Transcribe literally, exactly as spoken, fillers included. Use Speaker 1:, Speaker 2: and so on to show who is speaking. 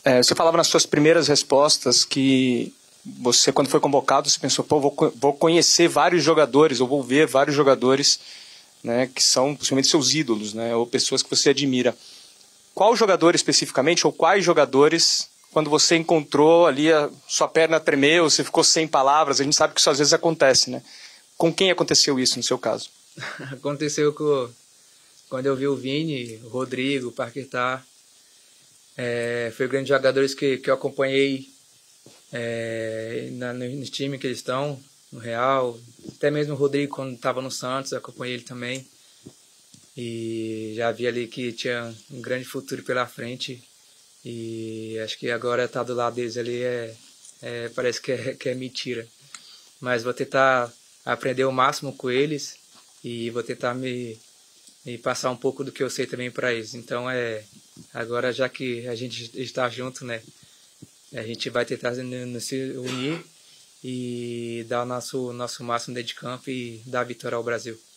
Speaker 1: É, você falava nas suas primeiras respostas que você, quando foi convocado, você pensou, pô, vou, vou conhecer vários jogadores, ou vou ver vários jogadores, né, que são possivelmente seus ídolos, né, ou pessoas que você admira. Qual jogador especificamente, ou quais jogadores, quando você encontrou ali, a sua perna tremeu, você ficou sem palavras? A gente sabe que isso às vezes acontece, né? Com quem aconteceu isso no seu caso?
Speaker 2: Aconteceu com, quando eu vi o Vini, o Rodrigo, o Paquetá. É, foi grandes jogadores que, que eu acompanhei é, na, no, no time que eles estão, no Real. Até mesmo o Rodrigo, quando estava no Santos, eu acompanhei ele também. E já vi ali que tinha um grande futuro pela frente. E acho que agora estar do lado deles ali é, é, parece que é, que é mentira. Mas vou tentar aprender o máximo com eles e vou tentar me, me passar um pouco do que eu sei também para eles. Então, é, agora já que a gente está junto, né, a gente vai tentar se unir e dar o nosso, nosso máximo dentro de campo e dar a vitória ao Brasil.